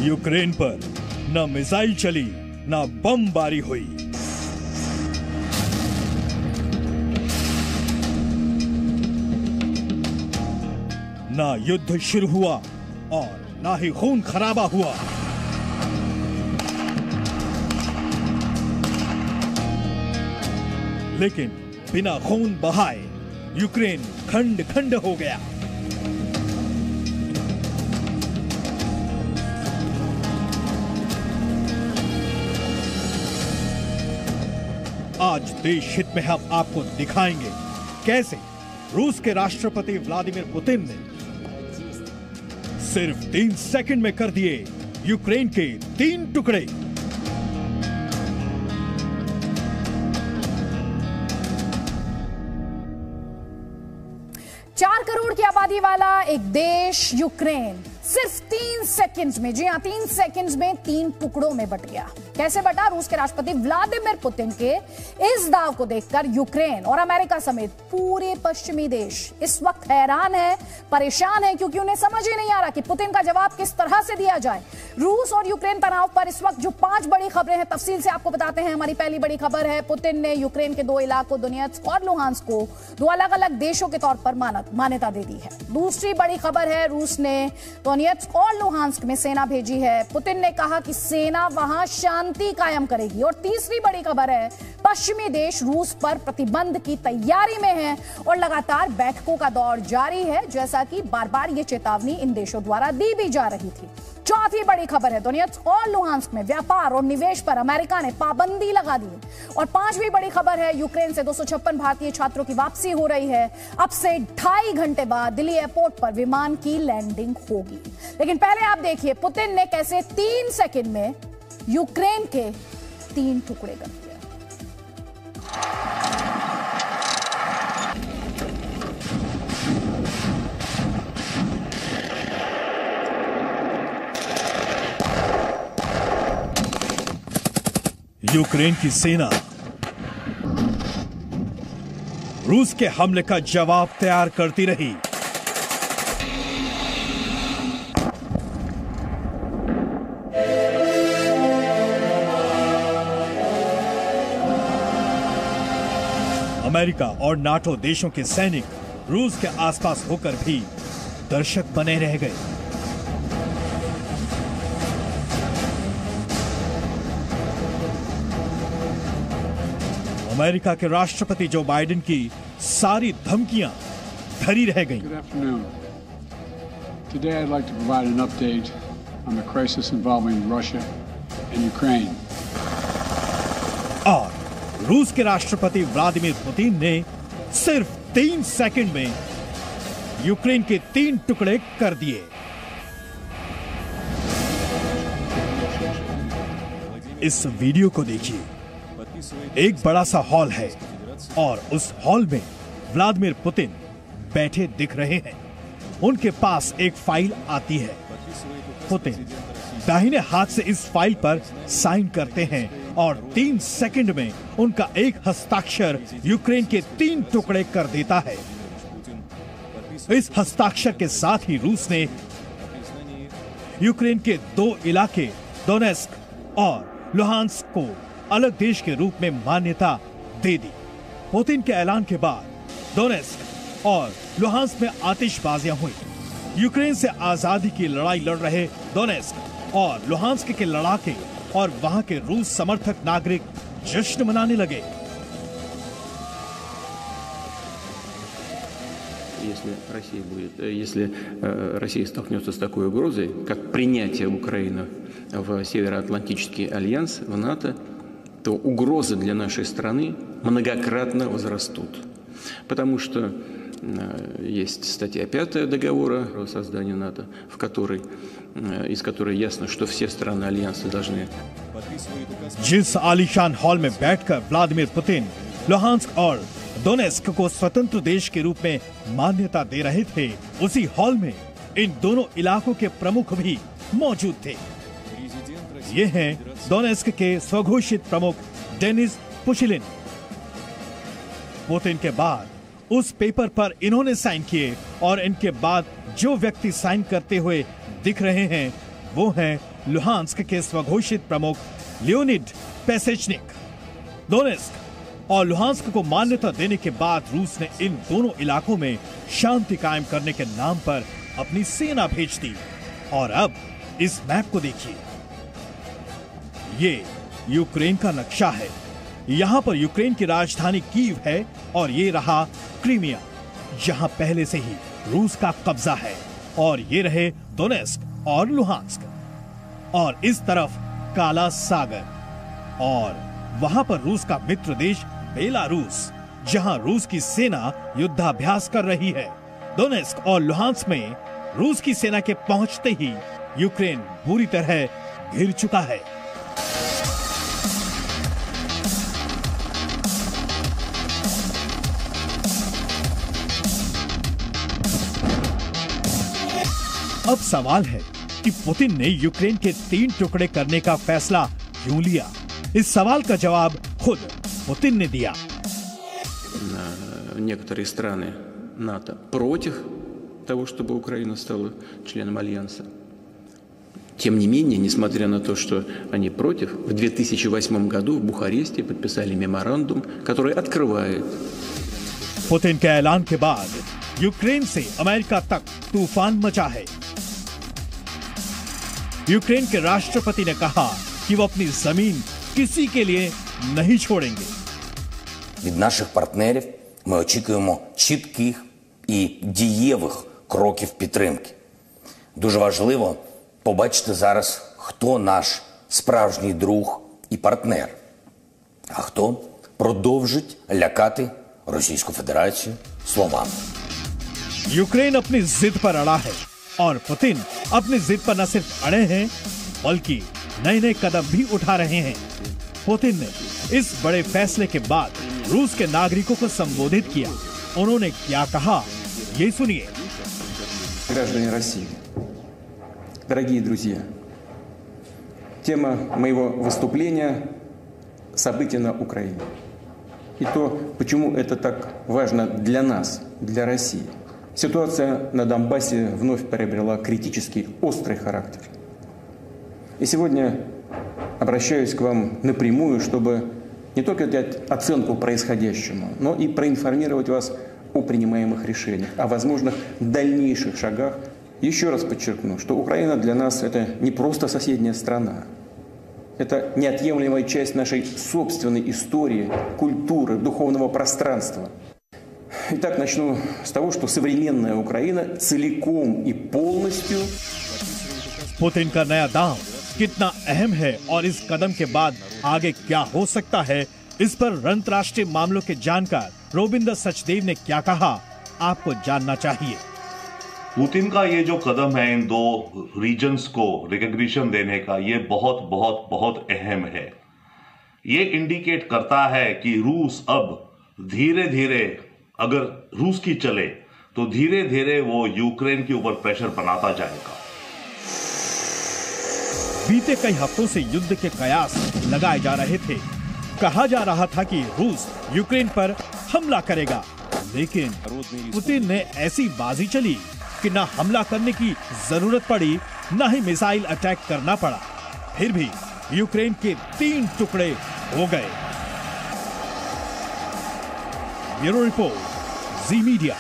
Ukraine पर न missile चली न बमबारी हुई। न युद्ध शुरू हुआ और न ही खून खराबा हुआ। लेकिन बिना खून बहाए यूक्रेन खंड खंड हो गया। आज देश हित में हम आपको दिखाएंगे कैसे रूस के राष्ट्रपति व्लादिमीर पुतिन ने सिर्फ 3 सेकंड में कर दिए यूक्रेन के 3 टुकड़े। चार करोड़ की आबादी वाला एक देश यूक्रेन सिर्फ 3 सेकंड्स में, जी हां 3 सेकंड्स में 3 टुकड़ों में बट गया। कैसे बटा? रूस के राष्ट्रपति व्लादिमीर पुतिन के इस दाव को देखकर यूक्रेन और अमेरिका समेत पूरे पश्चिमी देश इस वक्त हैरान है, परेशान है, क्योंकि उन्हें समझ ही नहीं आ रहा कि पुतिन का जवाब किस तरह से दिया जाए। रूस और यूक्रेन तनाव पर इस वक्त जो 5 बड़ी खबरें हैं तफसील से आपको बताते हैं। हमारी पहली बड़ी खबर है, पुतिन ने यूक्रेन के 2 इलाकों दोनेत्स्क और लुहांस्क को 2 अलग अलग देशों के तौर पर मान्यता दे दी है। दूसरी बड़ी खबर है, रूस ने दोनेत्स्क और लुहांस्क में सेना भेजी है। पुतिन ने कहा कि सेना वहां शांति कायम करेगी। और तीसरी बड़ी खबर है, पश्चिमी देश रूस पर प्रतिबंध की तैयारी में है और लगातार बैठकों का दौर जारी है, जैसा कि बार बार ये चेतावनी इन देशों द्वारा दी भी जा रही थी। चौथी बड़ी खबर है, दोनेत्स्क और लुहांस्क में व्यापार और निवेश पर अमेरिका ने पाबंदी लगा दी। और 5वीं बड़ी खबर है, यूक्रेन से 256 भारतीय छात्रों की वापसी हो रही है। अब से 2.5 घंटे बाद दिल्ली एयरपोर्ट पर विमान की लैंडिंग होगी। लेकिन पहले आप देखिए पुतिन ने कैसे 3 सेकंड में यूक्रेन के 3 टुकड़े कर दिए। यूक्रेन की सेना रूस के हमले का जवाब तैयार करती रही। अमेरिका और नाटो देशों के सैनिक रूस के आसपास होकर भी दर्शक बने रह गए। अमेरिका के राष्ट्रपति जो बाइडेन की सारी धमकियां धरी रह गईं। Good afternoon. Today I'd like to provide an update on the crisis involving Russia and Ukraine. और रूस के राष्ट्रपति व्लादिमीर पुतिन ने सिर्फ 3 सेकंड में यूक्रेन के 3 टुकड़े कर दिए। इस वीडियो को देखिए। एक बड़ा सा हॉल है और उस हॉल में व्लादिमीर पुतिन बैठे दिख रहे हैं। उनके पास एक फाइल आती है। पुतिन दाहिने हाथ से इस फाइल पर साइन करते हैं और 3 सेकंड में उनका एक हस्ताक्षर यूक्रेन के 3 टुकड़े कर देता है। इस हस्ताक्षर के साथ ही रूस ने यूक्रेन के 2 इलाके दोनेत्स्क और लुहांस्क को अलग देश के रूप में मान्यता दे दी। पुतिन के ऐलान के बाद दोनेत्स्क और लुहांस्क में आतिशबाजियां हुई। यूक्रेन से आजादी की लड़ाई लड़ रहे दोनेत्स्क और लुहांस्क के लड़ाके और वहां के रूस समर्थक नागरिक जश्न मनाने लगे। Если Россия столкнется с такой угрозой, как принятие Украины в Североатлантический альянс, в НАТО, то угрозы для нашей страны многократно возрастут. Потому что есть статья 5 договора о создании НАТО, из которой ясно, что все страны альянса должны... जिस आलीशान हॉल में बैठकर व्लादिमीर पुतिन लुहांस्क और दोनेत्स्क को स्वतंत्र देश के रूप में मान्यता दे रहे थे, उसी हॉल में इन दोनों इलाकों के प्रमुख भी मौजूद थे। ये हैं दोनेत्स्क के स्वघोषित प्रमुख डेनिस पुशिलिन। पुतिन के बाद उस पेपर पर इन्होंने साइन किए और इनके बाद जो व्यक्ति साइन करते हुए दिख रहे हैं वो हैं लुहांस्क के स्वघोषित प्रमुख लियोनिड पेसेचनिक। दोनेत्स्क और लुहांस्क को मान्यता देने के बाद रूस ने इन दोनों इलाकों में शांति कायम करने के नाम पर अपनी सेना भेज दी। और अब इस मैप को देखिए, ये यूक्रेन का नक्शा है। यहां पर यूक्रेन की राजधानी कीव है और ये रहा क्रीमिया, जहां पहले से ही रूस का कब्जा है। और ये रहे दोनेत्स्क और लुहांस्क। और इस तरफ काला सागर और वहां पर रूस का मित्र देश बेलारूस, जहां रूस की सेना युद्धाभ्यास कर रही है। दोनेत्स्क और लुहांस्क में रूस की सेना के पहुंचते ही यूक्रेन बुरी तरह घिर चुका है। अब सवाल है कि पुतिन ने यूक्रेन के 3 टुकड़े करने का फैसला क्यों लिया? इस सवाल का जवाब खुद पुतिन ने दिया। Некоторые страны НАТО против того, чтобы Украина стала членом Альянса. Тем не менее, несмотря на то, что они против, в 2008 году в Бухаресте подписали меморандум, который открывает. पुतिन के ऐलान के बाद यूक्रेन से अमेरिका तक तूफान मचा है। यूक्रेन के राष्ट्रपति ने कहा कि वो अपनी जमीन किसी के लिए नहीं छोड़ेंगे। Від наших партнерів ми очікуємо чітких і дієвих кроків підтримки. Дуже важливо побачити зараз, хто наш справжній друг і партнер, а хто продовжить лякати Російську Федерацію словами. यूक्रेन अपनी जिद पर अड़ा है और पुतिन अपनी जिद पर न सिर्फ अड़े हैं बल्कि नए नए कदम भी उठा रहे हैं। पुतिन ने इस बड़े फैसले के बाद रूस के नागरिकों को संबोधित किया। उन्होंने क्या कहा, ये सुनिए। Граждане России, дорогие друзья, тема моего выступления – события на Украине. И то, почему это так важно для нас, для России. Ситуация на Донбассе вновь приобрела критический, острый характер. И сегодня обращаюсь к вам напрямую, чтобы не только дать оценку происходящему, но и проинформировать вас о принимаемых решениях, о возможных дальнейших шагах. Еще раз подчеркну, что Украина для нас это не просто соседняя страна. Это неотъемлемая часть нашей собственной истории, культуры, духовного пространства. Итак, начну с того, что современная Украина целиком и полностью... पुतिन का नया दांव कितना अहम है और इस कदम के बाद आगे क्या हो सकता है, इस पर अंतर्राष्ट्रीय मामलों के जानकार रोबिंदर सचदेव ने क्या कहा, आपको जानना चाहिए। पुतिन का ये जो कदम है इन दो रीजन्स को रिकॉग्निशन देने का, ये बहुत बहुत बहुत अहम है। ये इंडिकेट करता है कि रूस अब धीरे धीरे, अगर रूस की चले तो धीरे धीरे वो यूक्रेन के ऊपर प्रेशर बनाता जाएगा। बीते कई हफ्तों से युद्ध के कयास लगाए जा रहे थे। कहा जा रहा था कि रूस यूक्रेन पर हमला करेगा, लेकिन पुतिन ने ऐसी बाजी चली कि ना हमला करने की जरूरत पड़ी, ना ही मिसाइल अटैक करना पड़ा। फिर भी यूक्रेन के 3 टुकड़े हो गए। Bureau report, Zee media.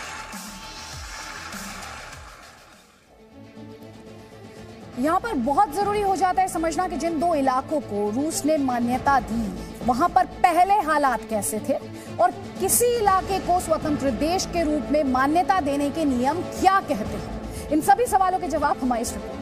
यहाँ पर बहुत जरूरी हो जाता है समझना कि जिन 2 इलाकों को रूस ने मान्यता दी, वहां पर पहले हालात कैसे थे और किसी इलाके को स्वतंत्र देश के रूप में मान्यता देने के नियम क्या कहते हैं। इन सभी सवालों के जवाब हमारी इस रिपोर्ट में।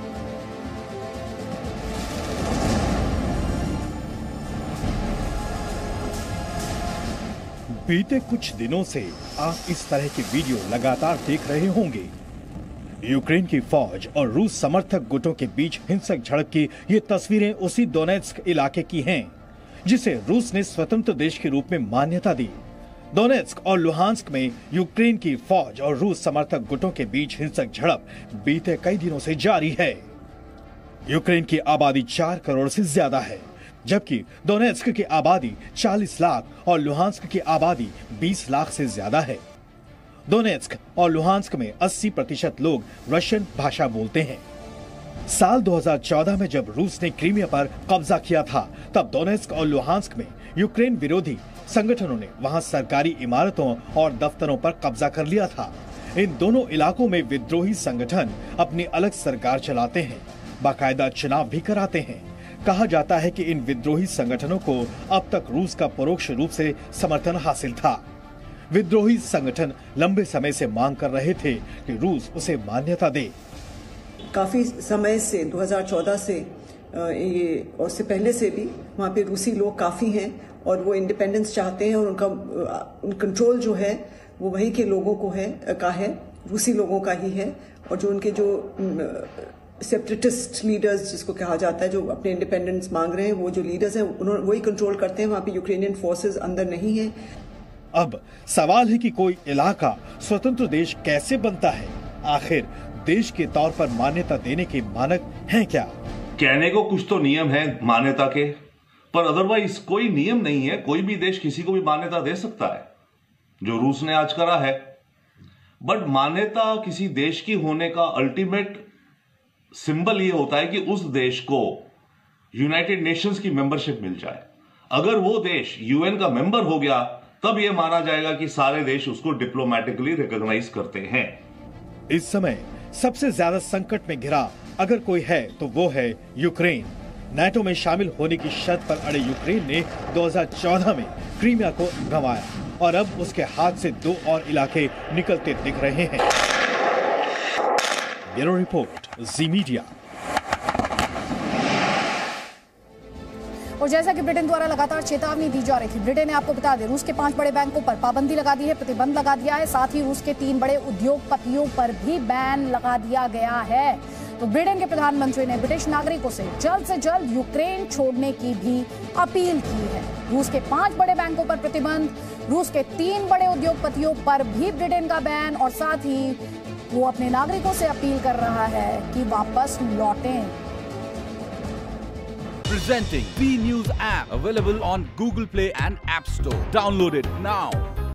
बीते कुछ दिनों से आप इस तरह के वीडियो लगातार देख रहे होंगे। यूक्रेन की फौज और रूस समर्थक गुटों के बीच हिंसक झड़प की ये तस्वीरें उसी दोनेत्स्क इलाके की हैं, जिसे रूस ने स्वतंत्र देश के रूप में मान्यता दी। दोनेत्स्क और लुहांस्क में यूक्रेन की फौज और रूस समर्थक गुटों के बीच हिंसक झड़प बीते कई दिनों से जारी है। यूक्रेन की आबादी 4 करोड़ से ज्यादा है, जबकि दोनेत्स्क की आबादी 40 लाख और लुहांस्क की आबादी 20 लाख से ज्यादा है। दोनेत्स्क और लुहांस्क में 80% लोग रशियन भाषा बोलते हैं। साल 2014 में जब रूस ने क्रीमिया पर कब्जा किया था, तब डोनेट्स्क और लुहांस्क में यूक्रेन विरोधी संगठनों ने वहां सरकारी इमारतों और दफ्तरों पर कब्जा कर लिया था। इन दोनों इलाकों में विद्रोही संगठन अपनी अलग सरकार चलाते हैं, बाकायदा चुनाव भी कराते हैं। कहा जाता है कि इन विद्रोही संगठनों को अब तक रूस का परोक्ष रूप से समर्थन हासिल था। विद्रोही संगठन लंबे समय से मांग कर रहे थे कि रूस उसे मान्यता दे। काफी समय से 2014 से ये और उससे पहले से भी वहाँ पे रूसी लोग काफी हैं और वो इंडिपेंडेंस चाहते हैं और उनका कंट्रोल जो है वो वही के लोगों को है रूसी लोगों का ही है। और जो उनके जो सेपरेटिस्ट लीडर्स जिसको कहा जाता है, जो अपने इंडिपेंडेंस मांग रहे हैं, वो जो लीडर्स हैं उन्होंने वही कंट्रोल करते हैं। वहाँ पे यूक्रेनियन फोर्सेस अंदर नहीं है। अब सवाल है कि कोई इलाका स्वतंत्र देश कैसे बनता है? आखिर देश के तौर पर मान्यता देने के मानक हैं क्या? कहने को कुछ तो नियम है मान्यता के, पर अदरवाइज कोई नियम नहीं है। कोई भी देश किसी को भी मान्यता दे सकता है, जो रूस ने आज करा है। बट मान्यता किसी देश की होने का अल्टीमेट सिंबल ये होता है कि उस देश को यूनाइटेड नेशंस की मेंबरशिप मिल जाए। अगर वो देश यूएन का मेंबर हो गया, तब यह माना जाएगा कि सारे देश उसको डिप्लोमेटिकली रिकॉग्नाइज करते हैं। इस समय सबसे ज्यादा संकट में घिरा अगर कोई है तो वो है यूक्रेन। नाटो में शामिल होने की शर्त पर अड़े यूक्रेन ने 2014 में क्रीमिया को गंवाया और अब उसके हाथ से 2 और इलाके निकलते दिख रहे हैं। Bureau report, Zee media. और जैसा कि ब्रिटेन द्वारा लगातार चेतावनी दी जा रही थी, ब्रिटेन ने आपको बता दें रूस के 5 बड़े बैंकों पर पाबंदी लगा दी है, प्रतिबंध लगा दिया है। साथ ही रूस के 3 बड़े उद्योगपतियों पर भी बैन लगा दिया गया है। तो ब्रिटेन के प्रधानमंत्री ने ब्रिटिश नागरिकों से जल्द यूक्रेन छोड़ने की भी अपील की है। रूस के 5 बड़े बैंकों पर प्रतिबंध, रूस के 3 बड़े उद्योगपतियों पर भी ब्रिटेन का बैन, और साथ ही वो अपने नागरिकों से अपील कर रहा है कि वापस लौटें। Presenting B News app, available on Google Play and App Store. Download it now.